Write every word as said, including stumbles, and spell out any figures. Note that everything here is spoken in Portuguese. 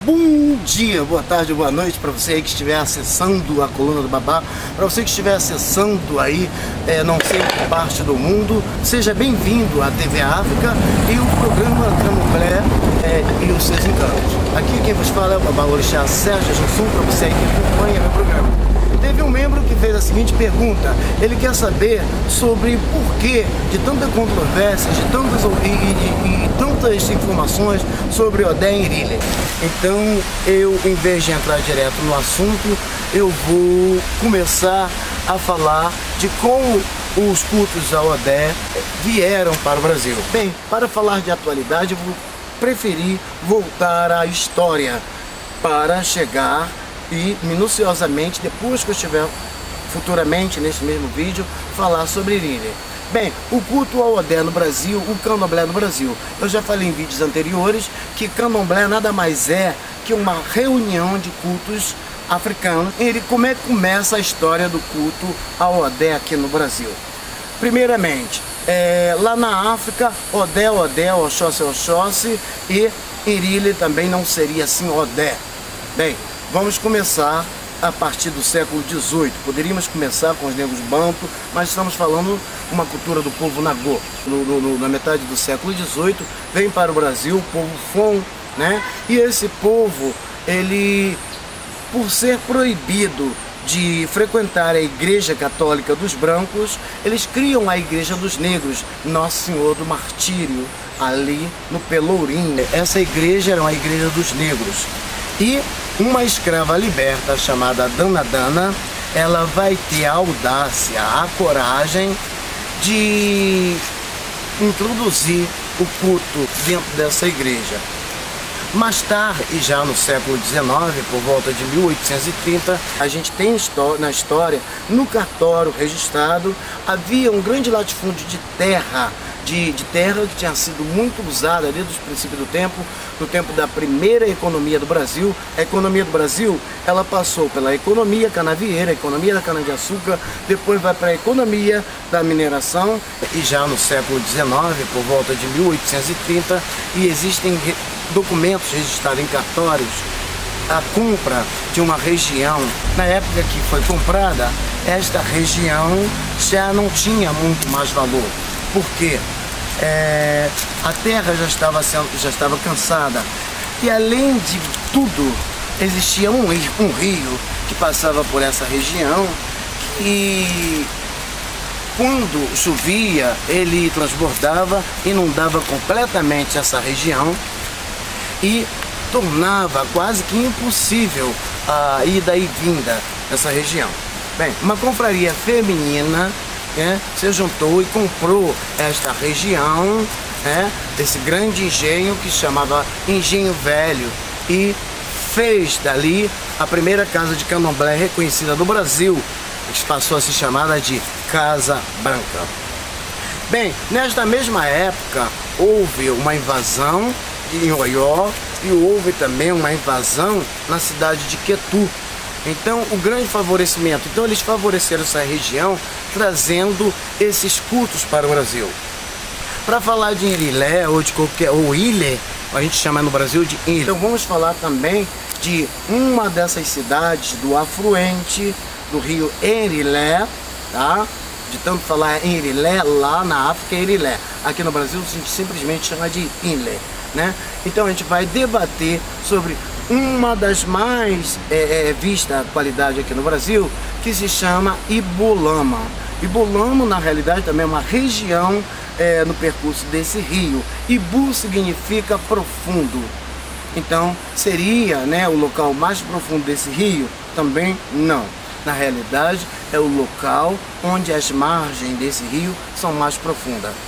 Bom dia, boa tarde, boa noite para você aí que estiver acessando a Coluna do Babá, para você que estiver acessando aí, é, não sei que parte do mundo, seja bem-vindo à T V África e o programa Candomblé é, e os seus encantos. Aqui quem vos fala é o Babá Orixá Sérgio Jansum, para você aí que acompanha meu programa. Teve um membro que fez a seguinte pergunta: ele quer saber sobre o porquê de tanta controvérsia, de tantas, e, e, e tantas informações sobre Odé e Irile. Então eu, em vez de entrar direto no assunto, eu vou começar a falar de como os cultos a Odé vieram para o Brasil. Bem, para falar de atualidade, eu vou preferir voltar à história para chegar e minuciosamente, depois que eu estiver futuramente nesse mesmo vídeo, falar sobre Irile. Bem, o culto ao Odé no Brasil, o Candomblé no Brasil. Eu já falei em vídeos anteriores que Candomblé nada mais é que uma reunião de cultos africanos. Ele, como é que começa a história do culto ao Odé aqui no Brasil? Primeiramente, é, lá na África, Odé, Odé, Oxóssi, Oxóssi, e Irile também não seria assim Odé. Bem, vamos começar a partir do século dezoito. Poderíamos começar com os negros banto, mas estamos falando uma cultura do povo Nagô. No, no, na metade do século dezoito vem para o Brasil o povo Fon, né? E esse povo, ele, por ser proibido de frequentar a igreja católica dos brancos, eles criam a igreja dos negros, Nosso Senhor do Martírio, ali no Pelourinho. Essa igreja era uma igreja dos negros. E uma escrava liberta chamada Dana Dana, ela vai ter a audácia, a coragem de introduzir o culto dentro dessa igreja. Mais tarde, e já no século dezenove, por volta de mil oitocentos e trinta, a gente tem na história, no cartório registrado, havia um grande latifúndio de terra, De, de terra que tinha sido muito usada desde os princípios do tempo, no tempo da primeira economia do Brasil. A economia do Brasil, ela passou pela economia canavieira, a economia da cana-de-açúcar, depois vai para a economia da mineração, e já no século dezenove, por volta de mil oitocentos e trinta, e existem documentos registrados em cartórios, a compra de uma região. Na época que foi comprada, esta região já não tinha muito mais valor. Por quê? É, a terra já estava, sendo, já estava cansada, e além de tudo existia um rio, um rio que passava por essa região, e quando chovia ele transbordava, inundava completamente essa região e tornava quase que impossível a ida e vinda nessa região. Bem, uma confraria feminina É, se juntou e comprou esta região, é, esse grande engenho que se chamava Engenho Velho, e fez dali a primeira casa de candomblé reconhecida do Brasil, que passou a se chamar de Casa Branca. Bem, nesta mesma época houve uma invasão em Oió e houve também uma invasão na cidade de Quetu. Então, o grande favorecimento, então eles favoreceram essa região, trazendo esses cultos para o Brasil. Para falar de Irilé, ou de qualquer, ou Ile, a gente chama no Brasil de Ile. Então vamos falar também de uma dessas cidades do afluente do rio Irilé, tá? De tanto falar em Irilé, lá na África é Irilé. Aqui no Brasil a gente simplesmente chama de Ile, né? Então a gente vai debater sobre uma das mais é, é, vista qualidade aqui no Brasil, que se chama Ibulama. Ibulama, na realidade, também é uma região é, no percurso desse rio. Ibu significa profundo. Então, seria, né, o local mais profundo desse rio? Também não. Na realidade, é o local onde as margens desse rio são mais profundas.